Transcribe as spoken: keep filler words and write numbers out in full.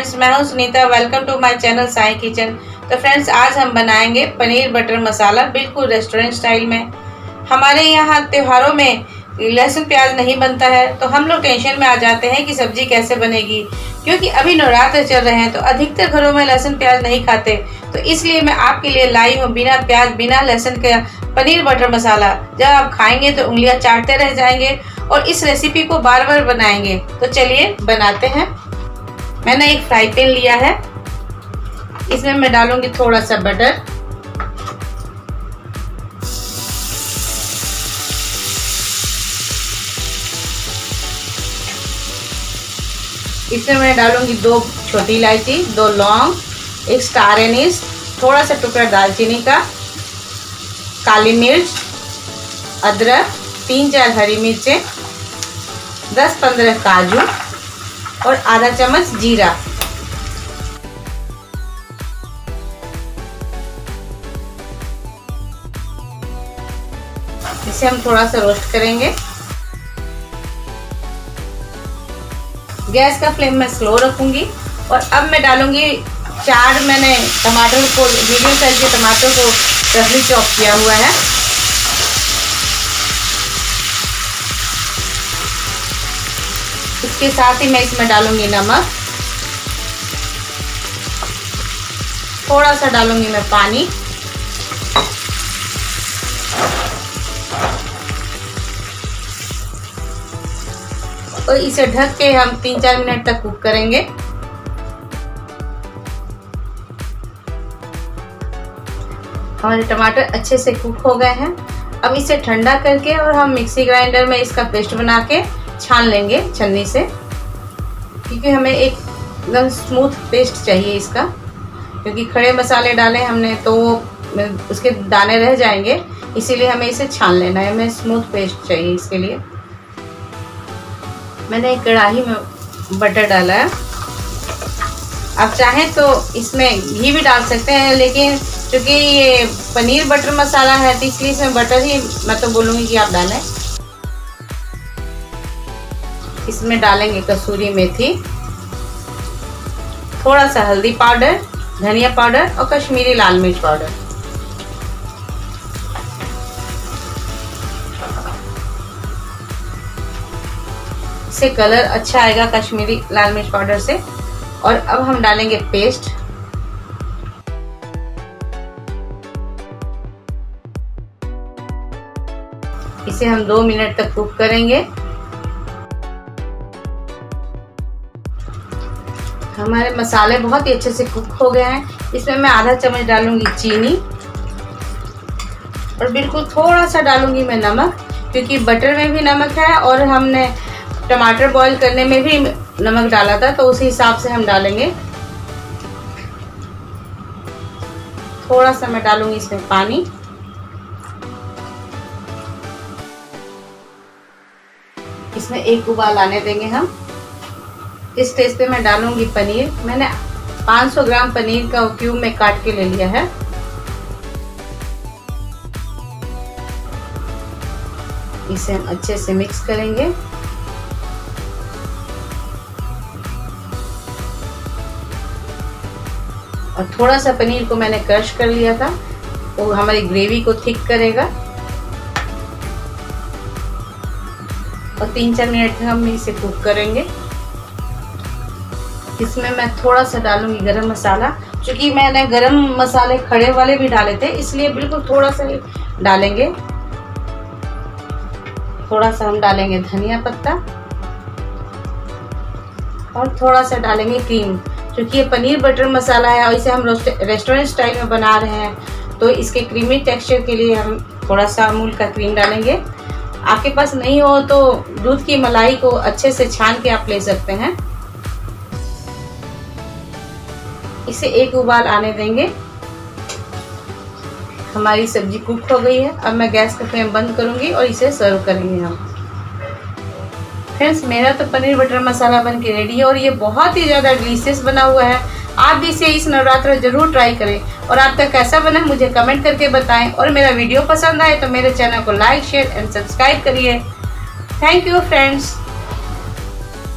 Friends, मैं हूं Sunita. Welcome to my channel Sai kitchen. तो फ्रेंड्स, आज हम बनाएंगे पनीर बटर मसाला बिल्कुल रेस्टोरेंट स्टाइल में। हमारे यहाँ त्योहारों में लहसुन प्याज नहीं बनता है तो हम लोग टेंशन में आ जाते हैं कि सब्जी कैसे बनेगी, क्योंकि अभी नवरात्र चल रहे हैं तो अधिकतर घरों में लहसुन प्याज नहीं खाते। तो इसलिए मैं आपके लिए लाई हूँ बिना प्याज बिना लहसुन का पनीर बटर मसाला। जब आप खाएंगे तो उंगलियां चाटते रह जाएंगे और इस रेसिपी को बार बार बनाएंगे। तो चलिए बनाते हैं। मैंने एक फ्राई पैन लिया है, इसमें मैं डालूंगी थोड़ा सा बटर, इसमें मैं डालूंगी दो छोटी इलायची, दो लौंग, एक स्टार एनीस, थोड़ा सा टुकड़ा दालचीनी का, काली मिर्च, अदरक, तीन चार हरी मिर्चें, दस पंद्रह काजू और आधा चम्मच जीरा। इसे हम थोड़ा सा रोस्ट करेंगे। गैस का फ्लेम मैं स्लो रखूंगी और अब मैं डालूंगी चार मैंने टमाटर को, मीडियम साइज के टमाटर को रफली चॉप किया हुआ है। इसके साथ ही मैं इसमें डालूंगी नमक, थोड़ा सा डालूंगी मैं पानी, और इसे ढक के हम तीन चार मिनट तक कुक करेंगे। हमारे टमाटर अच्छे से कुक हो गए हैं। अब इसे ठंडा करके और हम मिक्सी ग्राइंडर में इसका पेस्ट बना के छान लेंगे छन्नी से, क्योंकि हमें एक एकदम स्मूथ पेस्ट चाहिए इसका, क्योंकि खड़े मसाले डाले हमने तो उसके दाने रह जाएंगे, इसीलिए हमें इसे छान लेना है। हमें स्मूथ पेस्ट चाहिए इसके लिए। मैंने एक कढ़ाई में बटर डाला है। आप चाहें तो इसमें घी भी डाल सकते हैं, लेकिन क्योंकि ये पनीर बटर मसाला है तो इसलिए इसमें बटर ही मैं तो बोलूँगी कि आप डालें। इसमें डालेंगे कसूरी मेथी, थोड़ा सा हल्दी पाउडर, धनिया पाउडर और कश्मीरी लाल मिर्च पाउडर। इससे कलर अच्छा आएगा कश्मीरी लाल मिर्च पाउडर से। और अब हम डालेंगे पेस्ट, इसे हम दो मिनट तक कुक करेंगे। हमारे मसाले बहुत ही अच्छे से कुक हो गए हैं। इसमें मैं आधा चम्मच डालूंगी चीनी और बिल्कुल थोड़ा सा डालूंगी मैं नमक, क्योंकि बटर में भी नमक है और हमने टमाटर बॉईल करने में भी नमक डाला था, तो उसी हिसाब से हम डालेंगे। थोड़ा सा मैं डालूंगी इसमें पानी, इसमें एक उबाल आने देंगे हम। इस स्टेज पे मैं डालूंगी पनीर। मैंने पाँच सौ ग्राम पनीर का क्यूब में काट के ले लिया है। इसे हम अच्छे से मिक्स करेंगे। और थोड़ा सा पनीर को मैंने क्रश कर लिया था, वो हमारी ग्रेवी को थिक करेगा। और तीन चार मिनट हम इसे कुक करेंगे। इसमें मैं थोड़ा सा डालूंगी गरम मसाला, क्योंकि मैंने गरम मसाले खड़े वाले भी डाले थे, इसलिए बिल्कुल थोड़ा सा ही डालेंगे। थोड़ा सा हम डालेंगे धनिया पत्ता और थोड़ा सा डालेंगे क्रीम, क्योंकि ये पनीर बटर मसाला है और इसे हम रेस्टोरेंट स्टाइल में बना रहे हैं, तो इसके क्रीमी टेक्सचर के लिए हम थोड़ा सा अमूल का क्रीम डालेंगे। आपके पास नहीं हो तो दूध की मलाई को अच्छे से छान के आप ले सकते हैं। इसे एक उबाल आने देंगे। हमारी सब्जी कुक हो गई है। अब मैं गैस का फ्लेम बंद करूंगी और इसे सर्व करेंगे हम। फ्रेंड्स, मेरा तो पनीर बटर मसाला बन के रेडी है और ये बहुत ही ज़्यादा डिलीशियस बना हुआ है। आप भी इसे इस नवरात्र जरूर ट्राई करें और आपका कैसा बना मुझे कमेंट करके बताएं। और मेरा वीडियो पसंद आए तो मेरे चैनल को लाइक शेयर एंड सब्सक्राइब करिए। Thank you friends.